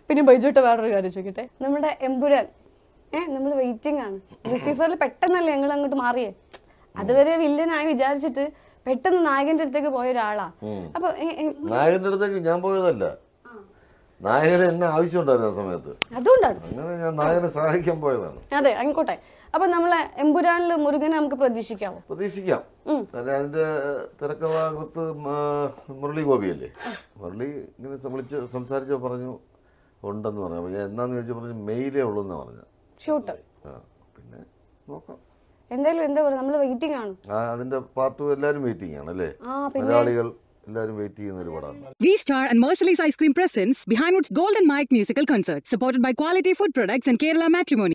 പിന്നെ ബൈജുട്ട വേറൊരു കാര്യം ചോദിക്കട്ടെ, നമ്മുടെ എമ്പുരാൻ നമ്മൾ വെയിറ്റിംഗ് ആണ്. ലൂസിഫറിൽ പെട്ടെന്നല്ലേ ഞങ്ങൾ അങ്ങോട്ട് മാറിയേ. അതുവരെ വില്ലനായി വിചാരിച്ചിട്ട് പെട്ടെന്ന് നായകന്റെ അടുത്തേക്ക് പോയ ഒരാളാ. അപ്പൊ നായകന്റെ അടുത്തേക്ക് ഞാൻ പോയതല്ല, നായകനെ എന്നെ ആവശ്യമുണ്ടായിരുന്നു ആ സമയത്ത്, അതുകൊണ്ടാണ് അങ്ങനെ ഞാൻ നായകനെ സഹായിക്കാൻ പോയതാണ്. അതെ, ആയിക്കോട്ടെ. അപ്പൊ നമ്മളെ എമ്പുരാനില് മുരുകനെ നമുക്ക് പ്രതീക്ഷിക്കാമോ? പ്രതീക്ഷിക്കാം. അതിന്റെ തിരക്കഥാകൃത്ത് മുരളി ഗോപിയല്ലേ, മുരളി ഇങ്ങനെ വിളിച്ച് സംസാരിച്ചോ പറഞ്ഞു ഉണ്ടെന്ന് പറഞ്ഞു. അപ്പൊ ഞാൻ എന്നാന്ന് ചോദിച്ചു പറഞ്ഞു മെയിലേ ഉള്ളൂ എന്നാ പറഞ്ഞു ഷൂട്ട്. പിന്നെ നോക്കാം എന്തായാലും എന്താ പറയുക, നമ്മൾ വെയിറ്റിംഗ് ആണ്. അതിന്റെ പാർട്ട് 2 എല്ലാരും വെയിറ്റിംഗ് ആണ് അല്ലേ, മലയാളികൾ എല്ലാരും വെയിറ്റ് ചെയ്യുന്ന ഒരു പടമാണ്. V-Star and Merciless Ice Cream presents Behindwoods Golden Mic musical concert supported by Quality Food Products and Kerala Matrimony.